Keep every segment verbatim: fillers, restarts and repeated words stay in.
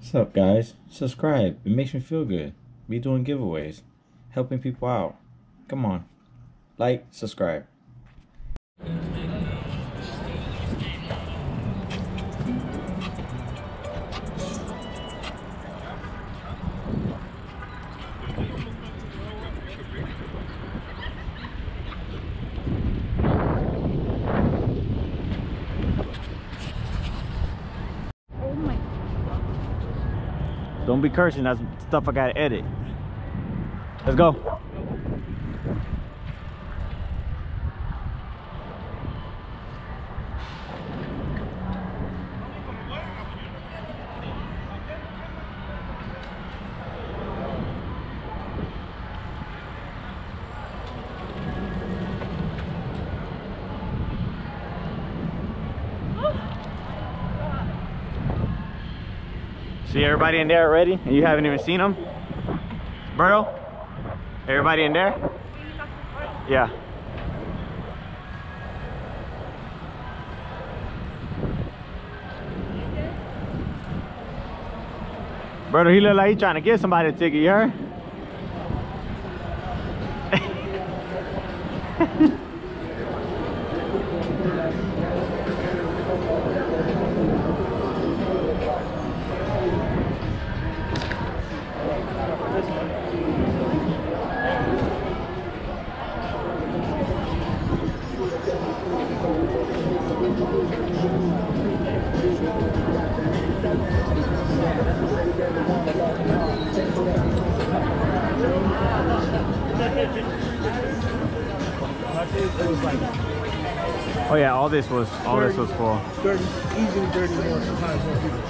What's up, guys? Subscribe. It makes me feel good. Be doing giveaways, helping people out. Come on. Like, subscribe. Don't be cursing, that's stuff I gotta edit. Let's go. See everybody in there already? And you haven't even seen them? Berto? Everybody in there? Yeah. Berto, he look like he trying to get somebody a ticket, you heard? Oh yeah, all this was all thirty, this was for thirty, easily thirty more sometimes more people.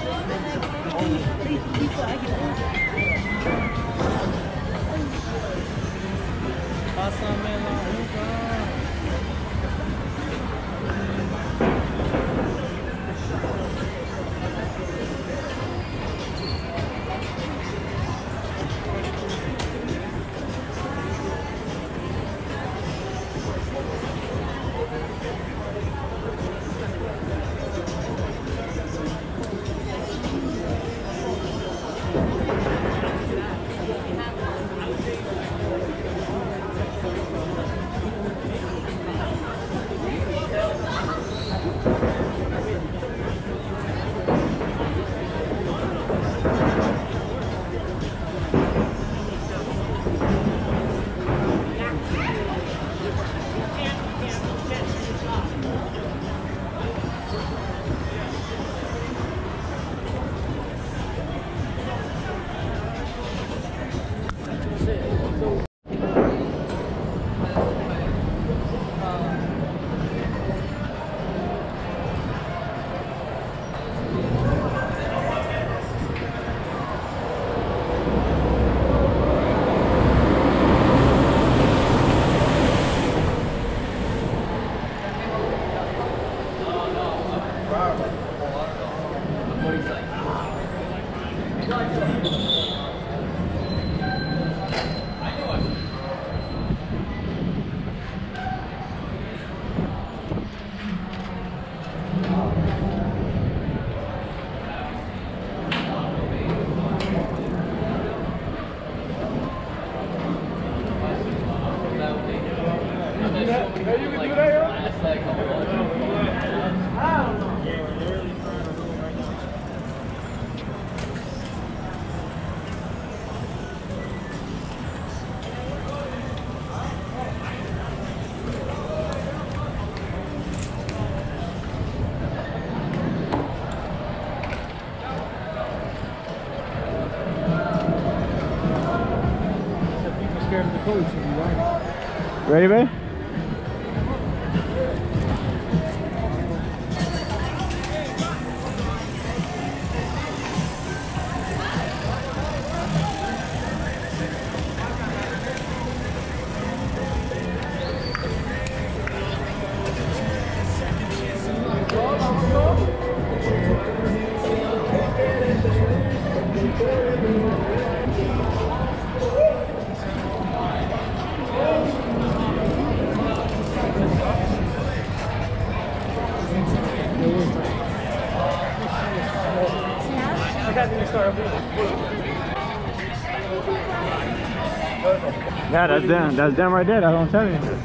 Ready, man? Yeah, that's them. That's them right there. That's what I'm telling you.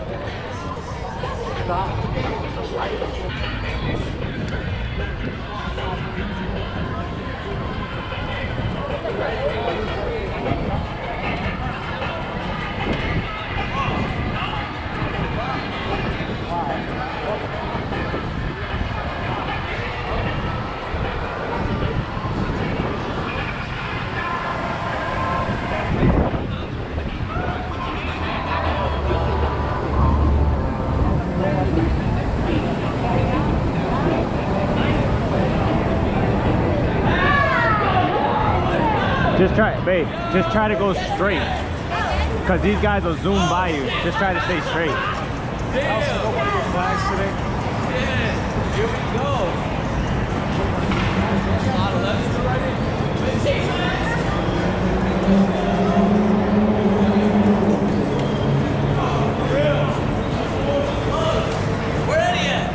Just try, babe, just try to go straight. Because these guys will zoom by you. Just try to stay straight. Also, nobody gets flags today. Yeah, here we go. A lot of lefts already. Where are you at?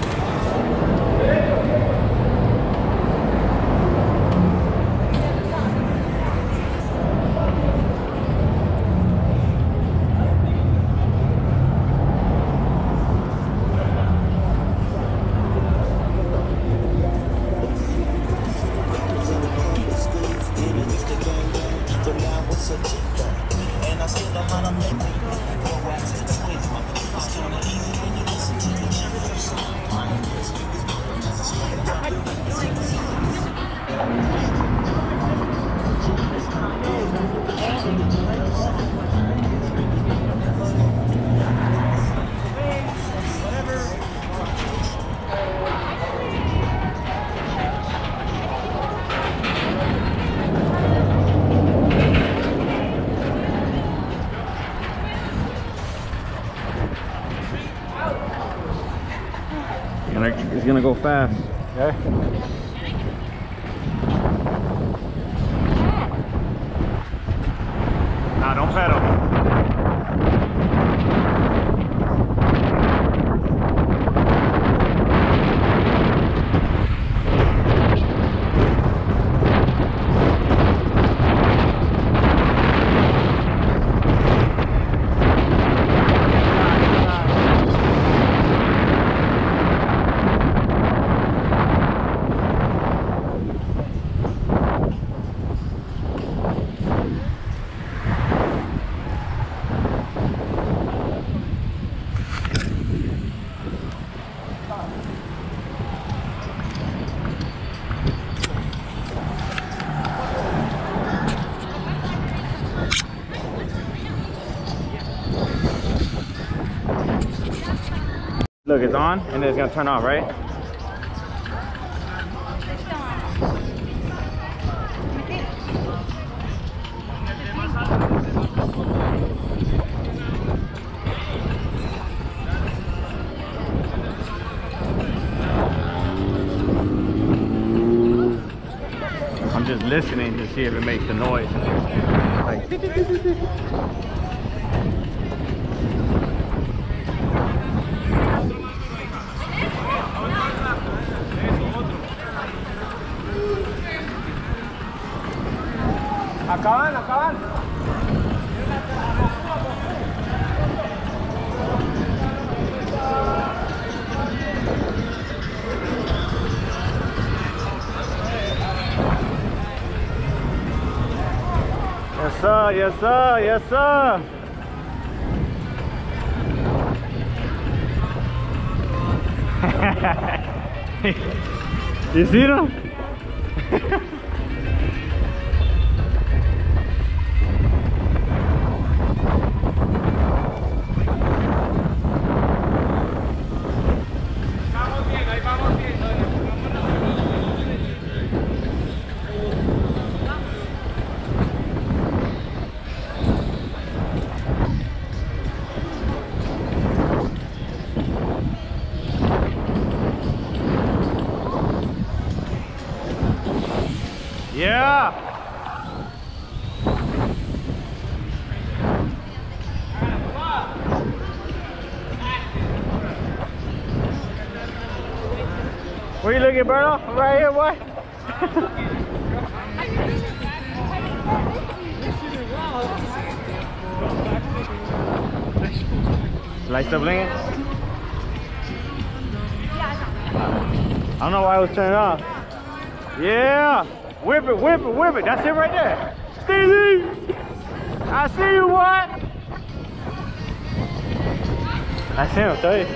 It's gonna go fast. Okay. Nah, don't pedal. Look, it's on and then it's gonna turn off, right? I'm just listening to see if it makes the noise. Like, Acaban, acaban. yes sir, yes sir, yes sir. You see them? Yeah. Where you looking, Berto? I'm right here, boy. Light still blinking? I don't know why it was turned off. Yeah! Whip it, whip it, whip it. That's it right there. Stevie! I see you, what? That's him, I'll tell you.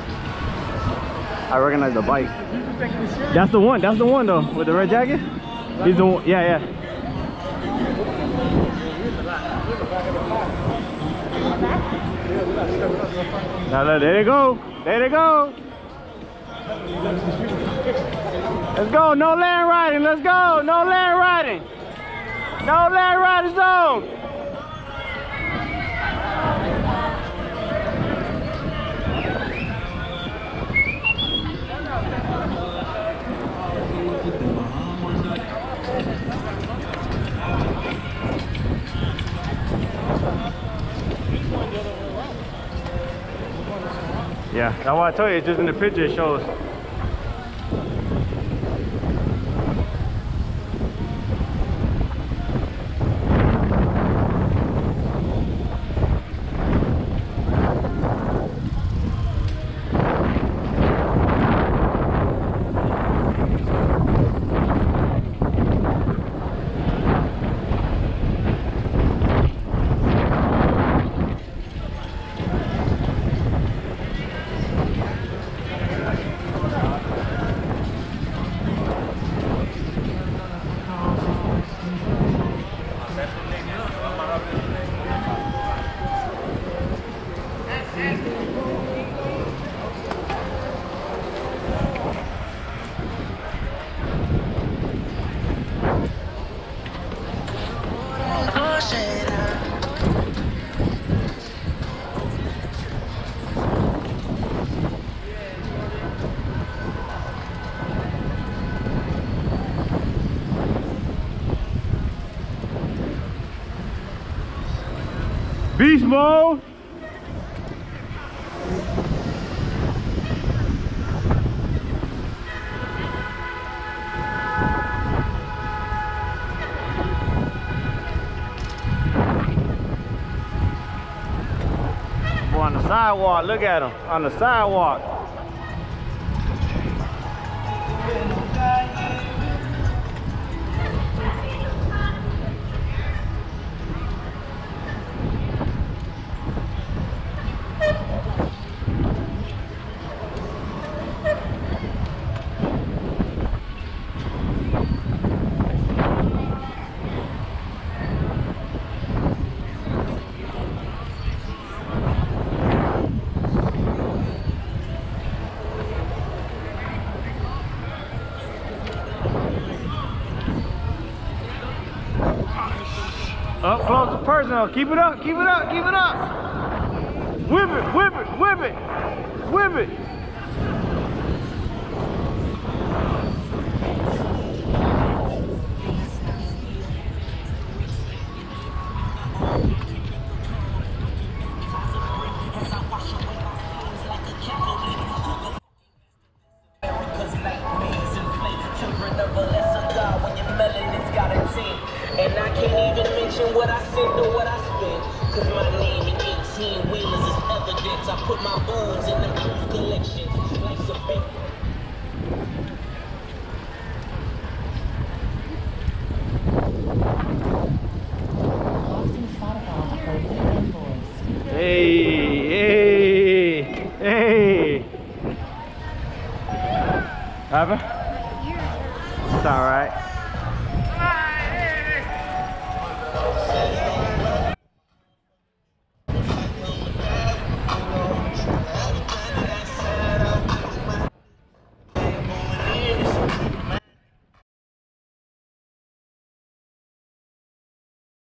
I recognize the bike. That's the one, that's the one though, with the red jacket. He's the one, yeah, yeah. Now, look, there they go, there they go. Let's go, no land riding, let's go, no land riding. No land riding zone. Yeah, that's why I told you, it's just in the picture it shows. Beast mode. Boy, on the sidewalk, look at him on the sidewalk. Up close to personal. Keep it up, keep it up, keep it up. Whip it, whip it, whip it, whip it. And I can't even mention what I sent or what I spent. Cause my name in eighteen wheelers is evidence. I put my bones in the proof collections. Life's a big Hey, hey, hey. Have